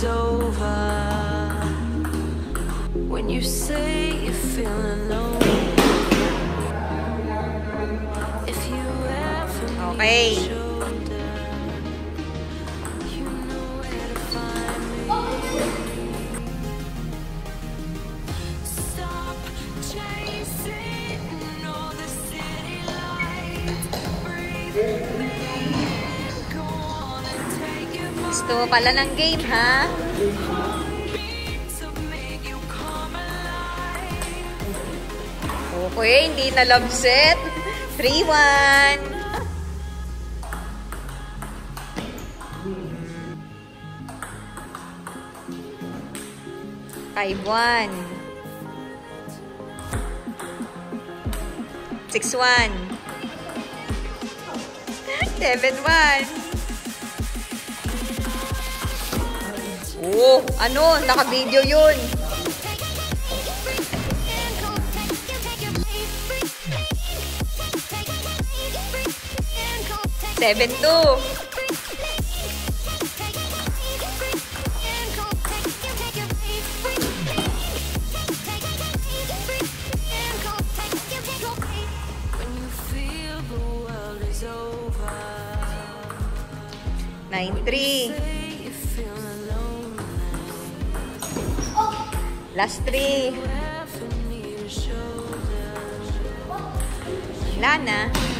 is over. When you say you're feeling lonely, if you ever Okay. need a shoulder, you know where to find me. Stop chasing all the city lights. Breathe me in, go on and take it by Gusto mo pala ng game, ha? to make you come alive. Okay, hindi na love set. 3-1. 5-1. 6-1. 7-1. Oh, ano? Naka-video yun. 7-2. 9-3. Last 3. Wala na.